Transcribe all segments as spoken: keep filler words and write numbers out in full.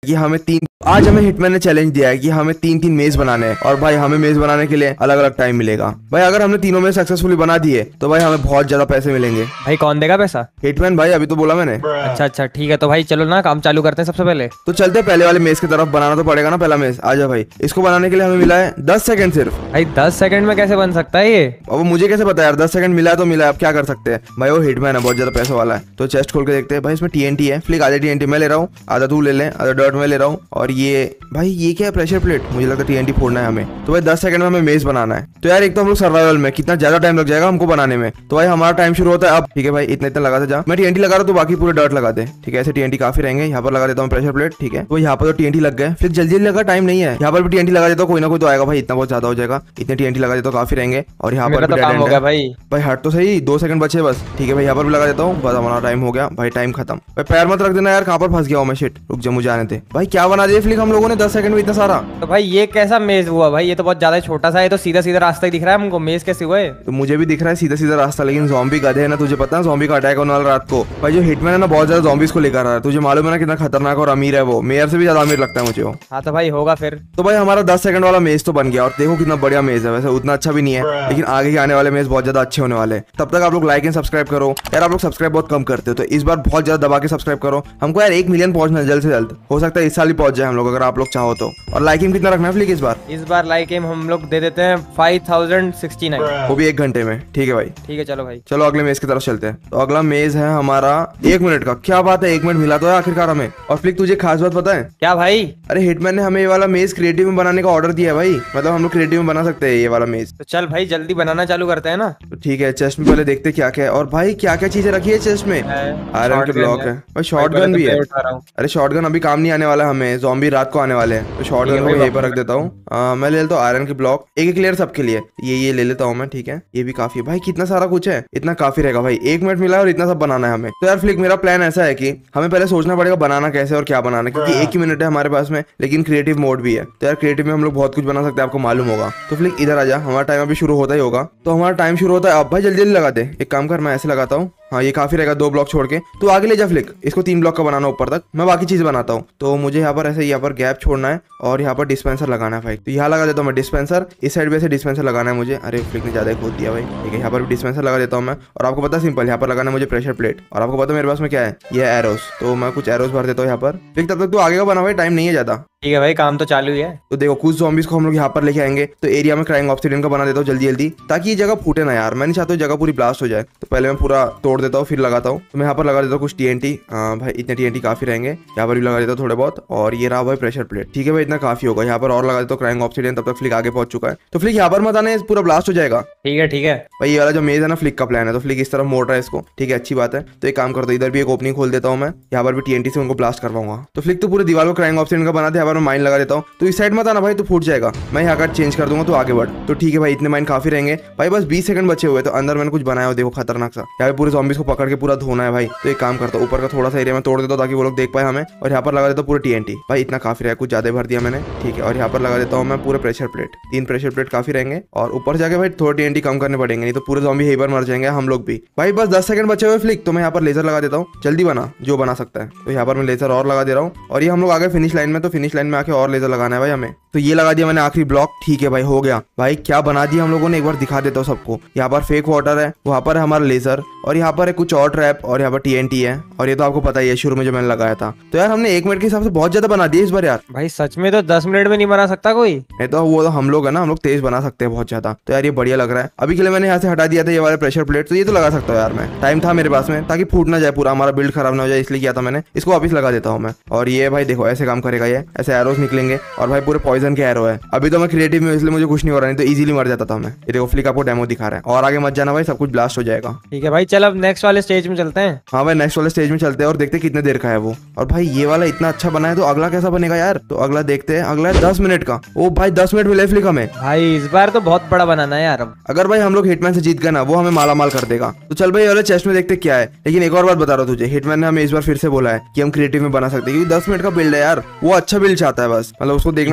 कि हमें तीन आज हमें हिटमैन ने चैलेंज दिया है कि हमें तीन तीन मेज बनाने हैं और भाई हमें मेज बनाने के लिए अलग अलग टाइम मिलेगा। भाई अगर हमने तीनों में सक्सेसफुली बना दिए तो भाई हमें बहुत ज्यादा पैसे मिलेंगे। भाई कौन देगा पैसा? हिटमैन भाई, अभी तो बोला मैंने। अच्छा अच्छा ठीक है, तो भाई चलो ना काम चालू करते हैं। सबसे पहले तो चलते पहले वाले मेज की तरफ। बनाना तो पड़ेगा ना पहला मेज। आजा भाई, इसको बनाने के लिए हमें मिला है दस सेकंड सिर्फ। भाई दस सेकंड में कैसे बन सकता है ये? अब मुझे कैसे पता यार, दस सेकंड मिला है तो मिला है, अब क्या कर सकते हैं। भाई वो हिटमैन है, बहुत ज्यादा पैसा वाला है। तो चेस्ट खोल के देखते हैं। भाई इसमें टीएनटी है। फ्लिक आधा टीएनटी मैं ले रहा हूँ, आधा तू ले ले, आधा डॉट मैं ले रहा हूँ। और ये भाई ये क्या है, प्रेशर प्लेट। मुझे लगता है टीएनटी फोड़ना है हमें। तो भाई दस सेकंड में हमें मेज बनाना है। तो यार एक तो हम लोग सर्वाइवल में कितना ज्यादा टाइम लग जाएगा हमको बनाने में। तो भाई हमारा टाइम शुरू होता है अब। ठीक है भाई, इतना इतना लगाते जा। मैं टीएनटी लगा रहा हूँ तो बाकी पूरे डॉट लगा दे। ठीक है, ऐसे टीएनटी काफी रहेंगे। यहाँ पर लगा देता हूँ प्रेशर प्लेट। ठीक है, तो यहाँ पर तो टीएनटी लग गए। फिर जल्दी जल्दी लगा, टाइम नहीं है। यहाँ पर भी टीएनटी लगा देता हूँ, कोई ना कोई तो आएगा भाई। इतना बहुत ज्यादा हो जाएगा, इतने टीएनटी लगा देता हूँ, काफी रहेंगे। और यहाँ पर तो काम हो गया भाई। भाई हट तो सही, दो सेकंड बचे बस। ठीक है भाई, यहाँ पर भी लगा देता हूँ, बस हमारा टाइम हो गया। भाई टाइम खत्म। भाई पैर मत रख देना यार, कहाँ पर फंस गया हूँ मैं। शिट, रुक जा, मुझे आने थे। भाई क्या बना दिया फ्लिक हम लोगों ने दस सेकंड में इतना सारा। तो भाई ये कैसा मेज हुआ भाई? ये तो बहुत ज्यादा छोटा सा है। तो सीधा सीधा रास्ता ही दिख रहा है हमको, मेज कैसे हुआ है? तो मुझे भी दिख रहा है सीधा सीधा रास्ता, लेकिन ज़ॉम्बी गधे है ना, तुझे पता है ज़ॉम्बी का अटैक होने वाला रात को। भाई जो हिटमैन है ना, बहुत ज्यादा ज़ॉम्बीज को लेकर आ रहा है। तुझे मालूम है ना कितना खतरनाक और अमीर है वो। मेयर से भी ज्यादा अमीर लगता है मुझे वो। हाँ तो भाई होगा फिर। तो भाई हमारा दस सेकंड वाला मेज तो बन गया। और देखो कितना बढ़िया मेज है। वैसे उतना अच्छा भी नहीं है, लेकिन आगे के आने वाले मेज बहुत ज्यादा अच्छे होने वाले। तब तक आप लोग लाइक एंड सब्सक्राइब करो यार। आप लोग सब्सक्राइब बहुत कम करते हो, तो इस बार बहुत ज्यादा दबा के सब्सक्राइब करो। हमको यार एक मिलियन पहुंचना है जल्द से जल्द। हो सकता है इस साल ही पहुंच जाए हम लोग, अगर आप लोग चाहो तो। और लाइक एम कितना रखना है फ्लिक इस बार? इस बार लाइक एम हम लोग दे देते हैं फाइव थाउजेंड सिक्सटी नाइन, वो भी एक घंटे में। ठीक है भाई, ठीक है चलो भाई। चलो अगले मेज की तरफ चलते हैं। तो अगला मेज है हमारा एक मिनट का। क्या बात है, एक मिनट मिला तो है आखिरकार हमें। और फ्लिक तुझे खास बात पता है क्या भाई? अरे हिटमैन ने हमें ये वाला मेज क्रिएटिव में बनाने का ऑर्डर दिया है भाई। मतलब हम लोग क्रिएटिव में बना सकते हैं ये वाला मेज। तो चल भाई जल्दी बनाना चालू करते हैं ना। तो ठीक है, चेस्ट में पहले देखते क्या क्या है। और भाई क्या क्या चीजें रखी है चेस्ट में? आयरन के ब्लॉक है भाई, शॉटगन भी है। अरे शॉटगन अभी काम नहीं आने वाला हमें, ज़ॉम्बी रात को आने वाले हैं। तो शॉटगन को यहीं पर रख देता हूँ। मैं ले लेता हूँ आयरन के ब्लॉक, एक एक लेयर सबके लिए। ये ये ले लेता हूँ मैं। ठीक है, ये भी काफी है भाई। कितना सारा कुछ है, इतना काफी रहेगा भाई। एक मिनट मिला और इतना सब बनाना है हमें। तो यार फ्लिक मेरा प्लान ऐसा है कि हमें पहले सोचना पड़ेगा बनाना कैसे और क्या बनाना, क्योंकि एक ही मिनट है हमारे पास में, लेकिन क्रिएटिव मोड भी है। तो यार क्रिएटिव में हम लोग बहुत कुछ बना सकते हैं, आपको मालूम होगा। तो फ्लिक इधर आ जा, हमारा टाइम अभी शुरू होता ही होगा। तो हमारा टाइम शुरू होता है अब। भाई जल्दी जल्दी लगा दे। एक काम कर, मैं ऐसे लगाता हूँ। हाँ ये काफी रहेगा, दो ब्लॉक छोड़ के। तू आगे ले जा फ्लिक, इसको तीन ब्लॉक का बनाना ऊपर तक। मैं बाकी चीज बनाता हूँ। तो मुझे यहाँ पर ऐसे यहाँ पर गैप छोड़ना है और यहाँ पर डिस्पेंसर लगाना है भाई। तो यहाँ लगा देता हूँ मैं डिस्पेंसर। इस साइड भी ऐसे डिस्पेंसर लगाना है मुझे। अरे फ्लिक ने ज्यादा खोद दिया भाई। ठीक है, यहाँ पर भी डिस्पेंसर लगा देता हूँ मैं। और आपको पता है सिंपल, यहाँ पर लगाना है मुझे प्रेशर प्लेट। और आपको पता है मेरे पास में क्या है, ये एरोस। तो मैं कुछ एरोस भर देता हूँ यहाँ पर। फ्लिक तब तक तू आगे का बना भाई, टाइम नहीं है ज्यादा। ठीक है भाई, काम तो चालू ही है। तो देखो कुछ ज़ॉम्बीज को हम लोग यहाँ पर लेके आएंगे। तो एरिया में क्राइंग ऑब्सिडियन का बना देता हूँ जल्दी जल्दी, ताकि ये जगह फूटे ना यार। मैं नहीं चाहता हूँ जगह पूरी ब्लास्ट हो जाए। तो पहले मैं पूरा तोड़ देता हूँ फिर लगाता हूँ। तो मैं यहाँ पर लगा देता हूँ कुछ टीएनटी। भाई इतने टीएनटी काफी रहेंगे। यहाँ पर भी लगा देता हूँ थोड़े बहुत। और ये रहा भाई प्रेशर प्लेट। ठीक है भाई, इतना काफी होगा। यहाँ पर और लगा देता हूँ क्राइंग ऑब्सिडियन। तब तक फ्लिक आगे पहुंच चुका है। तो फ्लिक यहाँ पर मत आने, पूरा ब्लास्ट हो जाएगा। ठीक है ठीक है भाई ये वाला जो मेज है ना, फ्लिक का प्लान है। तो फ्लिक इस तरफ मोड़ रहा है इसको। ठीक है, अच्छी बात है। तो एक काम करता हूँ, इधर भी एक ओपनिंग खोल देता हूँ मैं। यहाँ पर भी टीएनटी से उनको ब्लास्ट करवाऊंगा। तो फ्लिक तो पूरे दीवार को क्राइंग ऑब्सिडियन का बना दे। यहाँ पर मैं माइन लगा देता हूँ। तो इस साइड मत आना भाई, तो फूट जाएगा। मैं यहाँ का चेंज कर दूंगा, तो आगे बढ़। तो ठीक है भाई, इतने माइन काफी रहेंगे भाई। बस बीस सेकंड बचे हुए। तो अंदर मैंने कुछ बनाया हो, देखो खतरनाक सा। यहाँ पे पूरे ज़ॉम्बीज को पकड़ के पूरा धोना है भाई। तो एक काम करता हूँ, ऊपर का थोड़ा सा एरिया में तोड़ देता हूँ ताकि वो लोग देख पाए हमें। और यहाँ पर लगा देता हूँ पूरे टीएनटी। भाई इतना काफी रहेगा, कुछ ज्यादा भर दिया मैंने। ठीक है, और यहाँ पर लगा देता हूँ मैं पूरे प्रेशर प्लेट। तीन प्रेशर प्लेट काफी रहेंगे। और ऊपर जाके भाई थोड़ा टीएनटी कम करने पड़ेंगे, नहीं तो पूरे ज़ॉम्बी यहीं पर मर जाएंगे, हम लोग भी। भाई बस दस सेकंड बचे हुए फ्लिक। तो मैं यहाँ पर लेजर लगा देता हूँ, जल्दी बना जो बना सकता है। तो यहाँ पर मैं लेजर और लगा दे रहा हूँ। और ये हम लोग आगे फिनिश लाइन में। तो फिनिश लाइन में आके और लेजर लगाना है भाई हमें। तो ये लगा दिया मैंने आखिरी ब्लॉक। ठीक है भाई, हो गया भाई। क्या बना दिया हम लोगों ने, एक बार दिखा देता हूँ सबको। यहाँ पर फेक वाटर है, वहाँ पर है हमारा लेजर, और यहाँ पर है कुछ और ट्रैप, और यहाँ पर टीएनटी है। और ये तो आपको पता ही है शुरू में जो मैंने लगाया था। तो यार हमने एक मिनट के हिसाब से बहुत ज्यादा बना दिया इस बार यार। भाई सच में तो दस मिनट में नहीं बना सकता कोई। नहीं तो वो तो हम लोग है ना, हम लोग तेज बना सकते हैं बहुत ज्यादा। तो यार ये बढ़िया लग रहा है। अभी के लिए मैंने यहाँ से हटा दिया था ये वाले प्रेशर प्लेट। तो ये तो लगा सकता हूँ यार मैं, टाइम था मेरे पास में, ताकि फूट ना जाए पूरा, हमारा बिल्ड खराब ना हो जाए, इसलिए किया था मैंने। इसको वापस लगा देता हूँ मैं। और ये भाई देखो ऐसे काम करेगा, ये ऐसे एरोस निकलेंगे। और भाई पूरे पॉइजन के एरो है। अभी तो मैं क्रिएटिव में, इसलिए मुझे कुछ नहीं हो रहा, नहीं तो इजीली मर जाता था मैं। ये देखो फ्लिक आपको डेमो दिखा रहा है। और आगे मत जाना भाई, सब कुछ ब्लास्ट हो जाएगा। ठीक है भाई, चल अब नेक्स्ट वाले स्टेज में चलते हैं। हाँ भाई, नेक्स्ट वाले स्टेज में चलते हैं और देखते हैं कितने देर का है वो। और भाई ये वाला इतना अच्छा बना है, तो अगला कैसा बनेगा यार। तो अगला देखते हैं। अगला है दस मिनट का। ओ भाई दस मिनट मिले फ्लिक हमें। भाई इस बार तो बहुत बड़ा बनाना है यार। अब अगर भाई हम लोग हिटमैन से जीत गए ना, वो हमें माला माल कर देगा। तो चल भाई वाले चेस्ट में देखते क्या है। लेकिन एक और बात बता रहा हूँ तुझे, हिटमैन ने हमें इस बार फिर से बोला है कि हम क्रिएटिव में बना सकते हैं, क्योंकि दस मिनट का बिल्ड है यार। वो अच्छा बिल्ड चाहता है बस, मतलब उसको देखना है।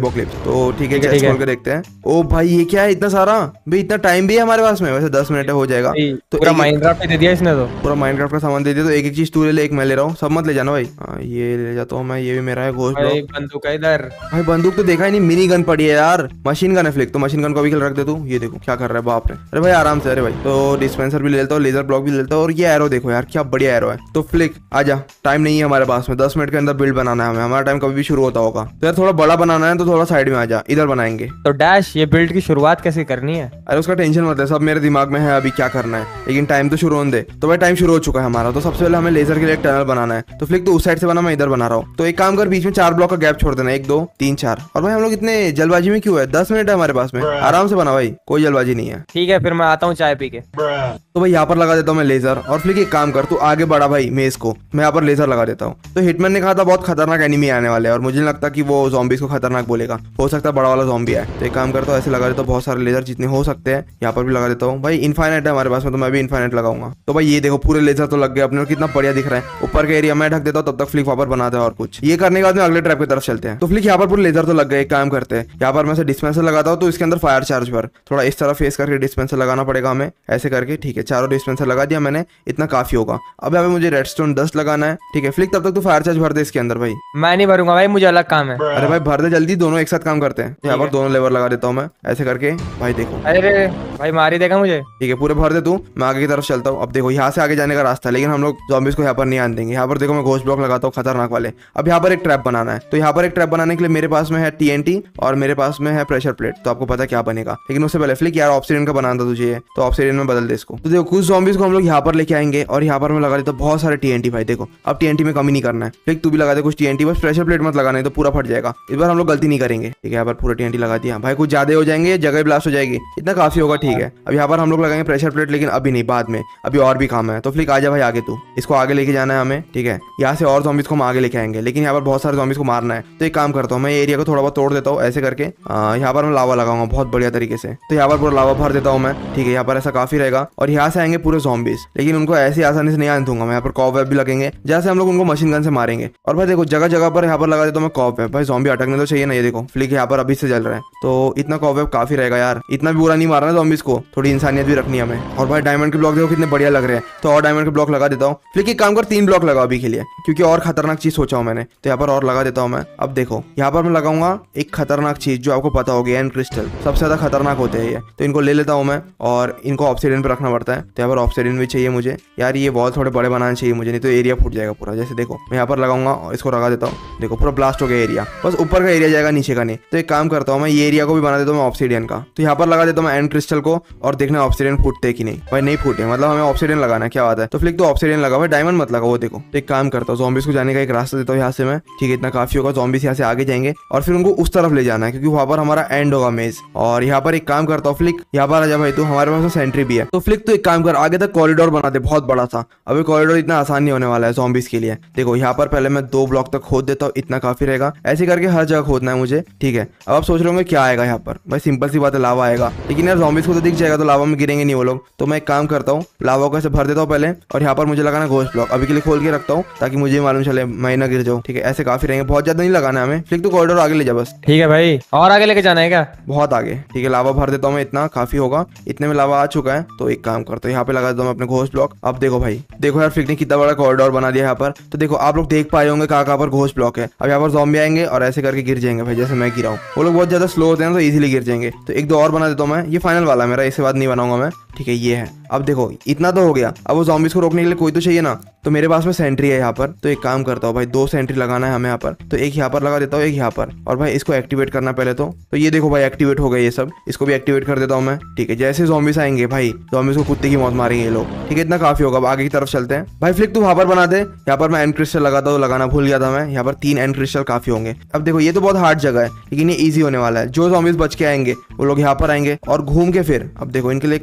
एपोक्लिप्स। तो ठीक है, ठीक है, चेस्ट ठीक है। खोल के देखते हैं। ओ भाई ये क्या है इतना सारा भाई, इतना टाइम भी है हमारे पास में? वैसे दस मिनट हो जाएगा भाई, तो पूरा एक- माइनक्राफ्ट पे दे दिया इसने तो। पूरा माइनक्राफ्ट का सामान दे दिया। तो एक एक चीज तू ले ले, एक मैं ले रहा हूँ, सब मत ले जाना भाई। हाँ ये ले जाता हूँ मैं, ये भी मेरा है घोस्ट भाई ब्लॉक। बंदूक है इधर। भाई बंदूक तो देखा ही नहीं, मिनी गन पड़ी है यार, मशीन गन है फ्लिक। तो मशीन गन को भी खेल रख दे तू। ये देखो क्या कर रहा है बाप रे। अरे भाई आराम से। अरे भाई तो डिस्पेंसर भी ले लेता हूँ, लेजर ब्लॉक भी ले लेता हूँ, और ये एरो देखो यार क्या बढ़िया एरो है। तो फ्लिक आजा, टाइम नहीं है हमारे पास में, दस मिनट के अंदर बिल्ड बनाना है हमें, हमारा टाइम कभी भी शुरू होता होगा। तो यार थोड़ा बड़ा बनाना है तो थोड़ा साइड में आजा, इधर बनाएंगे। तो डैश, ये बिल्ड की शुरुआत कैसे करनी है? अरे उसका टेंशन मत है, सब मेरे दिमाग में है अभी क्या करना है, लेकिन टाइम तो शुरू होने दे। तो भाई टाइम शुरू हो चुका है हमारा। तो सबसे पहले हमें लेजर के लिए एक टनल बनाना है। तो फ्लिक तो उस साइड से बना, मैं इधर बना रहा हूँ। तो एक काम कर, बीच में चार ब्लॉक का गैप छोड़ देना, एक दो तीन चार। और भाई हम लोग इतने जल्दबाजी में क्यों है? दस मिनट है हमारे पास में, आराम से बना भाई, कोई जल्दबाजी नहीं है। ठीक है, फिर मैं आता हूँ चाय पी के। तो भाई यहाँ पर लगा देता हूँ मैं लेजर। और फ्लिक एक काम कर, तू आगे बढ़ा भाई मेज को, मैं यहाँ पर लेजर लगा देता हूँ। तो हिटमैन ने कहा था बहुत खतरनाक एनिमी आने वाले हैं, और मुझे नहीं लगता कि वो zombies को खतरनाक बोलेगा, हो सकता है बड़ा वाला ज़ॉम्बी है। तो एक काम करता हूँ, ऐसे लगा देता हूँ बहुत सारे लेजर जितने हो सकते हैं, यहाँ पर भी लगा देता हूँ। भाई इनफाइनाइट है हमारे पास में, तो मैं भी इनफाइनाइट लगाऊंगा। तो भाई ये देखो पूरे लेजर तो लग गए अपने, कितना बढ़िया दिख रहा है। ऊपर का एरिया मैं ढक देता हूँ, तब तक फ्लिक वहाँ पर बनाते हैं और कुछ। ये करने के बाद में अगले ट्रैप की तरफ चलते हैं। तो फ्लिक यहाँ पर पूरे लेजर तो लग गए। एक काम करते हैं, यहाँ पर मैं डिस्पेंसर लगाता हूँ, तो इसके अंदर फायर चार्ज पर थोड़ा इस तरह फेस करके डिस्पेंसर लगाना पड़ेगा हमें, ऐसे करके। ठीक है, चारों डिस्पेंसर लगा दिया मैंने, इतना काफी होगा। अब यहाँ पे मुझे रेडस्टोन डस्ट लगाना है। ठीक है फ्लिक, तब तक तो फायर चार्ज भर दे इसके अंदर भाई। मैं नहीं भरूंगा भाई, मुझे अलग काम है। अरे भाई भर दे जल्दी, दोनों एक साथ काम करते हैं। यहाँ पर दोनों लेवर लगा देता हूँ मैं, ऐसे करके। भाई देखो, अरे भाई मार ही देगा मुझे। ठीक है पूरे भर दे तू, मैं आगे की तरफ चलता हूँ। अब देखो यहाँ से आगे जाने का रास्ता है, लेकिन हम लोग zombies को यहाँ पर नहीं आने देंगे। यहाँ पर देखो मैं घोस्ट ब्लॉक लगाता हूँ खतरनाक वाले। अब यहाँ पर एक ट्रैप बनाना है। तो यहाँ पर एक ट्रैप बनाने के लिए मेरे पास में है टीएनटी और मेरे पास में है प्रेशर प्लेट। तो आपको पता क्या बनेगा, लेकिन उससे पहले फ्लिक यार ऑब्सीडियन का बनाना था तुझे, तो ऑब्सीडियन में बदल दे इसको। तो देखो कुछ zombies को हम लोग यहाँ पर लेके आएंगे, और यहाँ पर मैं लगा देता हूँ बहुत सारे टीएनटी। भाई देखो अब टीएनटी में कमी नहीं करना है। फ्लिक तू भी लगा दे कुछ टीएनटी, बस प्रेशर प्लेट मत लगाना, तो पूरा फट जाएगा। इस बार हम लोग गलती नहीं करेंगे। ठीक है, यहाँ पर पूरा टीएनटी लगा दिया। भाई कुछ ज्यादा हो जाएंगे, जगह ब्लास्ट हो जाएगी, इतना काफी होगा। ठीक है, अब यहाँ पर हम लोग लगाएंगे प्रेशर प्लेट, लेकिन अभी नहीं, बाद में, अभी और भी काम है। तो फ्लिक आजा भाई आगे, तू इसको आगे लेके जाना है हमें। ठीक है, यहाँ से और zombies को हम आगे लेके आएंगे, लेकिन यहाँ पर बहुत सारे zombies को मारना है। तो एक काम करता हूँ, मैं एरिया को थोड़ा बहुत तोड़ देता हूँ ऐसे करके। यहाँ पर मैं लावा लगाऊंगा बहुत बढ़िया तरीके से। तो यहाँ पर पूरा लावा भर देता हूँ मैं। ठीक है, यहाँ पर ऐसा काफी रहेगा, और यहाँ से आएंगे पूरे zombies, लेकिन उनको ऐसे आसानी से नहीं आने दूंगा मैं। यहाँ पर कॉबवेब भी लगेंगे, जैसे हम लोग उनको मशीन गन से मारेंगे। और भाई देखो जगह जगह पर यहाँ पर लगा देता हूँ मैं कॉबवेब। भाई ज़ॉम्बी अटकने तो चाहिए ना। ये देखो फ्लिक यहाँ पर अभी से जल रहा है, तो इतना कॉबवेब काफी रहेगा यार। इतना भी बुरा नहीं मारना है zombies को, थोड़ी इंसानियत भी रखनी है हमें। और भाई डायमंड के ब्लॉक देखो कितने बढ़िया लग रहे हैं, तो और डायमंड के ब्लॉक लगा देता हूँ। फ्लिक एक काम कर, तीन ब्लॉक लगा अभी के लिए, क्योंकि और खतरनाक चीज सोचा हूँ मैंने। तो यहाँ पर और लगा देता हूँ मैं। अब देखो यहाँ पर मैं लगाऊंगा एक खतरनाक चीज, जो आपको पता होगी, एंड क्रिस्टल सबसे ज्यादा खतरनाक होते हैं ये। तो इनको ले लेता हूँ मैं, और इनको ऑब्सीडियन पे रखना पड़ता है। तो यहाँ पर ऑब्सीडियन भी चाहिए मुझे यार, ये वॉल थोड़े बड़े बनाने चाहिए मुझे, नहीं तो एरिया फूट जाएगा पूरा। जैसे देखो मैं यहाँ पर लगाऊंगा और इसको लगा देता हूँ, देखो पूरा ब्लास्ट हो गया एरिया, बस ऊपर का एरिया जाएगा, नीचे का नहीं। तो एक काम करता हूँ मैं, ये एरिया को भी बना देता हूँ मैं ऑब्सीडियन का। तो यहाँ पर लगा देता हूँ मैं एंड क्रिस्टल को, और देखना ऑब्सीडियन फूटते कि नहीं। भाई नहीं फूटे, मतलब हमें ऑब्सीडियन लगाना है, क्या बात है। तो फ्लिक तो ऑब्सीडियन लगा भाई, डायमंड मत लगा। वो देखो तो एक काम करता हूँ, zombies को जाने का एक रास्ता देता हूँ यहाँ से मैं। ठीक है, इतना काफी होगा। zombies यहाँ से आगे जाएंगे, और फिर उनको उस तरफ ले जाना है, क्योंकि वहाँ पर हमारा एंड होगा मेज। और यहाँ पर एक काम करता हूँ फ्लिक, यहाँ पर आ जा भाई तू, हमारे पास सेंट्री भी है। तो फ्लिक तो एक काम कर, आगे तक कॉरिडोर बना दे बहुत बड़ा सा। अभी कॉरिडोर इतना आसान नहीं होने वाला है zombies के लिए। देखो यहाँ पर पहले मैं दो ब्लॉक तक खोद देता हूँ, इतना काफी रहेगा। ऐसे करके हर जगह खोदना है मुझे। ठीक है, अब आप सोच रहे होंगे क्या आएगा यहाँ पर। भाई सिंपल सी बात है, लावा आएगा। लेकिन यार zombies को तो दिख जाएगा, तो लावा में गिरेंगे नहीं वो लोग। तो मैं एक काम करता हूँ, लावा को ऐसे भर देता हूँ पहले, और यहाँ पर मुझे लगाना घोस्ट ब्लॉक। अभी के लिए खोल के रखता हूँ, ताकि मुझे मालूम चले मैं ना गिर जाऊँ। ठीक है, ऐसे काफी रहेंगे, बहुत ज्यादा नहीं लगाना है हमें। फ्लिक तो कॉरिडोर आगे ले जा बस। ठीक है भाई, और आगे लेके जाना है क्या? बहुत आगे। ठीक है, लावा भर देता हूँ मैं, इतना काफी होगा। इतने में लावा आ चुका है। तो एक काम करता हूँ, यहाँ पे लगा देता हूँ मैं अपने घोस्ट ब्लॉक। अब देखो भाई, देखो यार फ्लिक ने कितना बड़ा कॉरिडोर बना दिया यहाँ पर। तो देखो आप लोग देख पाए होंगे कहाँ कहाँ पर घोस्ट ब्लॉक है। अब यहाँ पर ज़ॉम्बी आएंगे और ऐसे करके गिर जाएंगे भाई, जैसे मैं गिरा हूँ। वो लोग बहुत ज्यादा स्लो होते हैं, तो इजीली गिर जाएंगे। तो एक दो और बना देता हूँ मैं, ये फाइनल वाला मेरा, इसके बाद नहीं बनाऊंगा मैं। ठीक है, ये है। अब देखो इतना तो हो गया, अब वो zombies को रोकने के लिए कोई तो चाहिए ना। तो मेरे पास में सेंट्री है यहाँ पर। तो एक काम करता हूँ भाई, दो सेंट्री लगाना है हमें यहाँ पर। तो एक यहाँ पर लगा देता हूँ, एक यहाँ पर। और भाई इसको एक्टिवेट करना पहले तो तो ये देखो भाई एक्टिवेट हो गए ये सब, इसको भी एक्टिवेट कर देता हूँ मैं। ठीक है, जैसे zombies आएंगे भाई, zombies को कुत्ते की मौत मारेंगे ये लोग। ठीक है, इतना काफी होगा। अब आगे की तरफ चलते हैं। भाई फ्लिक तू वहाँ पर बना दे। यहाँ पर मैं एंड क्रिस्टल लगाता हूँ, लगाना भूल गया था मैं। यहाँ पर तीन एंड क्रिस्टल काफी होंगे। अब देखो ये तो बहुत हार्ड जगह है, लेकिन ये ईजी होने वाला है। जो zombies बच के आएंगे वो लोग यहाँ पर आएंगे और घूम के फिर, अब देखो इनके लिए एक थोड़ा सा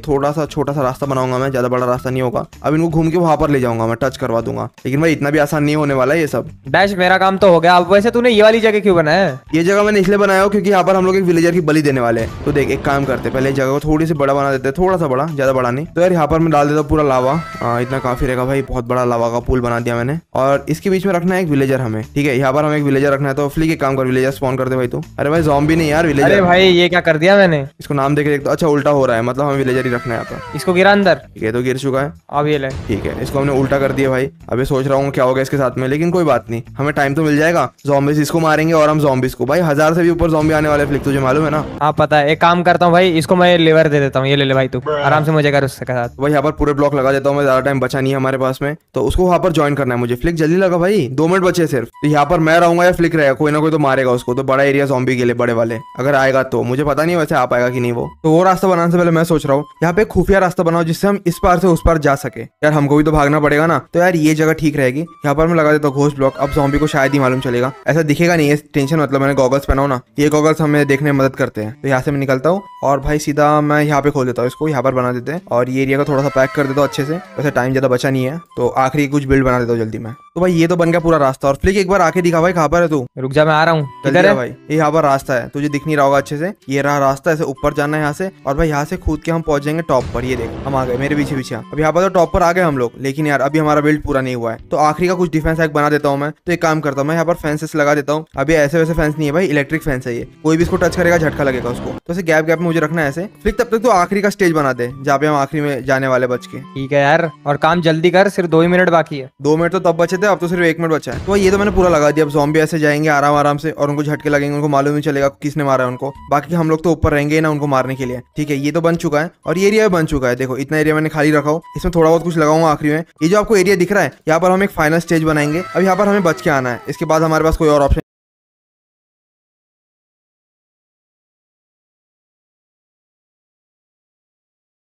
सा छोटा सा रास्ता बनाऊंगा मैं, ज्यादा बड़ा रास्ता नहीं होगा। अब इनको घूम के वहां पर ले जाऊंगा मैं, टच करवा दूंगा। लेकिन भाई इतना भी आसान नहीं होने वाला है ये सब। डैश मेरा काम तो हो गया। अब वैसे तूने ये वाली जगह क्यों बनाया है? ये जगह मैंने इसलिए बनाया हो क्योंकि यहाँ पर हम लोग एक विलेजर की बलि देने वाले हैं। तो देख एक काम करते हैं, पहले इस जगह को थोड़ी सी बड़ा बना देते हैं, थोड़ा सा बड़ा, ज्यादा बड़ा नहीं। तो यार यहाँ पर मैं डाल देता हूँ पूरा लावा, आ, इतना काफी रहेगा भाई। बहुत बड़ा लावा का पूल बना दिया मैंने। और इसके बीच में रखना है एक विलेजर हमें, ठीक है। यहाँ पर हमें एक विलेजर रखना है। तो फ्लिक एक काम कर, विलेजर स्पॉन कर दे भाई तू। अरे भाई ज़ॉम्बी नहीं यार, विलेजर। अरे भाई ये क्या कर दिया मैंने? इसको नाम देके देख तो अच्छा उल्टा हो रहा है, मतलब हमें विलेजर ही रखना है यहाँ पर। इसको गिरा अंदर। ठीक है तो गिर चुका है। अब ये ले। ठीक है इसको हमने उल्टा कर दिया भाई। अभी सोच रहा हूँ क्या होगा इसके साथ में, लेकिन कोई बात नहीं, हमें टाइम तो मिल जाएगा। ज़ॉम्बीज इसको मारेंगे और हम ज़ॉम्बीज को। भाई हजार से भी ऊपर ज़ॉम्बी आने वाले, फ्लिक तुझे मालूम है ना? हाँ पता है। एक काम करता हूँ भाई, इसको मैं लेवर दे देता हूँ। ये ले ले भाई, तू आराम से मुझे कर उसके साथ। भाई यहाँ पर पूरे ब्लॉक लगा देता हूँ मैं, ज्यादा टाइम बचा नहीं है हमारे पास में। तो उसको वहाँ पर ज्वाइन करना है मुझे। फ्लिक जल्दी लगा भाई, दो मिनट बचे सिर्फ। तो यहाँ पर मैं रहूंगा या फ्लिक रहेगा, कोई ना कोई तो मारेगा उसको। तो बड़ा एरिया ज़ॉम्बी के लिए, बड़े वाले अगर आएगा तो। मुझे पता नहीं वैसे आ पाएगा कि नहीं वो। तो वो रास्ता बनाने से पहले मैं सोच रहा हूँ यहाँ पे एक खुफिया रास्ता बनाओ जिससे हम इस पार से उस पार जा सके। यार हमको भी तो भागना पड़ेगा ना, तो यार ये जगह ठीक रहेगी। यहाँ पर मैं लगा देता हूँ घोस्ट ब्लॉक। अब ज़ॉम्बी को शायद ही मालूम चलेगा, ऐसा दिखेगा नहीं है, टेंशन मतलब मैंने गॉगल्स पहनाओ ना, ये गॉगल्स हमें देखने में मदद करते हैं। तो यहाँ से मैं निकलता हूँ और भाई सीधा मैं यहाँ पे खोल देता हूँ, इसको यहाँ पर बना देते हैं। और ये एरिया को थोड़ा सा पैक कर देता हूँ अच्छे से। वैसे टाइम ज्यादा बचा नहीं है, तो आखिरी कुछ बिल्ड बना देता हूँ जल्दी मैं। तो भाई ये तो बन गया पूरा रास्ता। और फ्लिक एक बार आके दिखा भाई, कहाँ पर है तू? रुक जा मैं आ रहा हूँ। जल्दी किधर आ है भाई? ये यहाँ पर रास्ता है, तुझे दिख नहीं रहा होगा अच्छे से। ये रहा रास्ता, ऐसे ऊपर जाना है यहाँ से। और भाई यहाँ से कूद के हम पहुंच जाएंगे टॉप पर। ये देख हम आ गए, मेरे पीछे पीछे। अब यहाँ पर तो टॉप पर आ गए हम लोग, लेकिन यार अभी हमारा बिल्ड पूरा नहीं हुआ है। तो आखिरी का कुछ डिफेंस हैक बना देता हूँ मैं। तो एक काम करता हूँ मैं, यहाँ पर फेंसेस लगा देता हूँ। अभी ऐसे वैसे फेंस नहीं है भाई, इलेक्ट्रिक फेंस है ये। कोई भी इसको टच करेगा झटका लगेगा उसको। तो ऐसे गैप गैप में मुझे रखना है ऐसे। फ्लिक तब तक तो आखिरी का स्टेज बना दे जहाँ पे हम आखिरी में जाने वाले बच के। ठीक है यार, और काम जल्दी कर, सिर्फ दो ही मिनट बाकी है। दो मिनट तो तब बचे थे, अब तो सिर्फ एक मिनट बचा है। तो ये तो मैंने पूरा लगा दिया। अब ज़ॉम्बी ऐसे जाएंगे आराम आराम से और उनको झटके लगेंगे, उनको मालूम नहीं चलेगा किसने मारा है उनको। बाकी हम लोग तो ऊपर रहेंगे ना उनको मारने के लिए। ठीक है ये तो बन चुका है और ये एरिया बन चुका है। देखो इतना एरिया मैंने खाली रखा हूँ, इसमें थोड़ा बहुत कुछ लगाऊंगा आखिरी में। ये जो आपको एरिया दिख रहा है, यहाँ पर हम एक फाइनल स्टेज बनाएंगे। अब यहाँ पर हमें बच के आना है, इसके बाद हमारे पास कोई और ऑप्शन